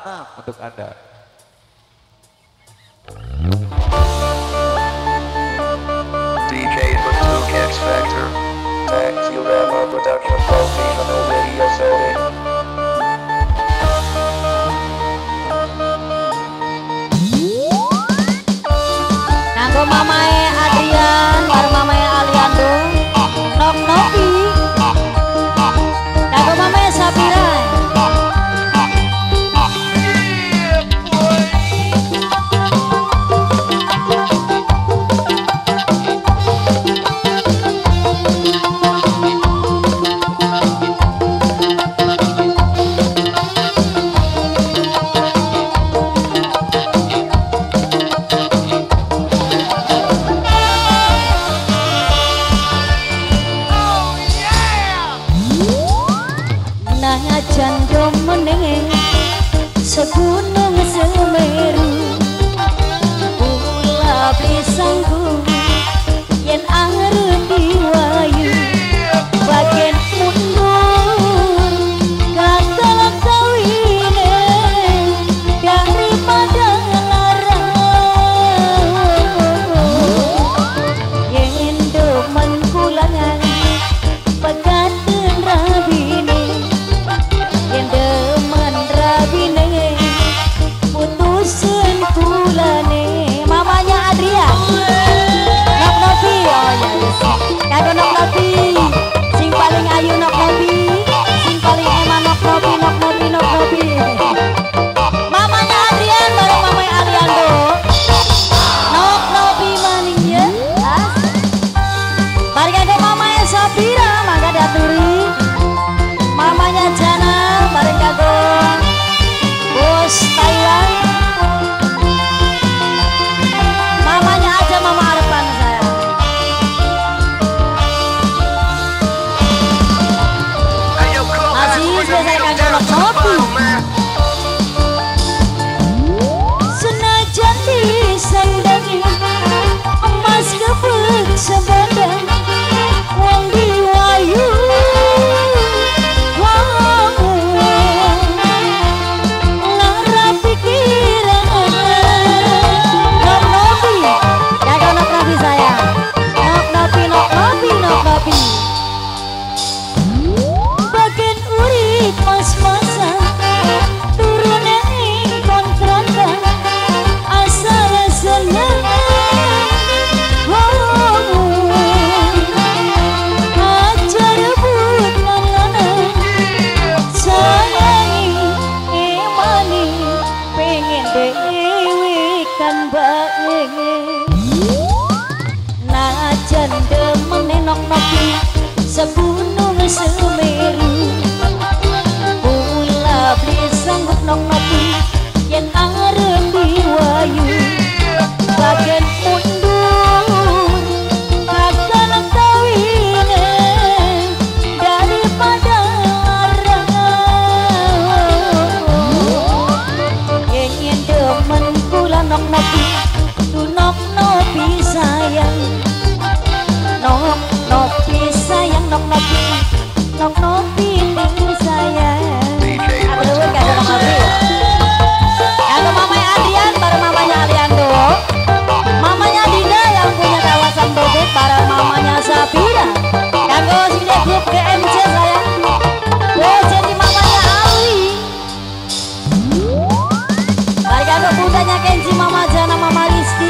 untuk Anda. DJs with Luke X Factor. Tag to Rama Production Professional Radio Solid. Nanggo mamae Adrian, baru mamae Aliando, Nok Nopi. Nanggo mamae Sapira. Jando meneng segunung Semeru pula pisangku yen arep diwayu bagian mundur gagal kawine daripada larang yen do menkulangan pekaten rabine putusin kulane mamanya Adrian Nok Nopi. Oh ya kado Nok Nopi sing paling ayu Nok Nopi, sing paling eman Nok Nopi, Nok Nopi, Nok Nopi. Mamanya Adrian bareng mamanya Aliando Nok Nopi maning ya bareng kado mamanya Sapira mangga diaturi mamanya Jana bareng kado Bos Taiwan. Mamanya aja mama harapan saya. Masih saya kagak Nok Nopi. Senajan disandangi emas gebek sebadang wong diwayu. Bagian urip mas-masan turun ing kontrakan asal seneng aja rebut lanang sayangi emani pengen dewe kan bae najan demen Nok Nopi segunung Semeru pula beli sanggup Nok Nopi yen arep diwayu bagian mundur gagal kawine daripada larang yen demen kula Nok Nopi tu Nok Nopi sayang Nok Nopi sayang Nok Nopi, Nok Nopi ning sayang. Aduh kado Nok Nopi. Kado mamanya Adrian bareng mamanya Aliando. Mamanya Dinda yang punya kawasan Bogor bareng mamanya Sapira. Kado sini grup GMC sayang. Oh jadi mamanya Ali. Bareng kado budanya Kenzi, Mama Jana, Mama Rizky.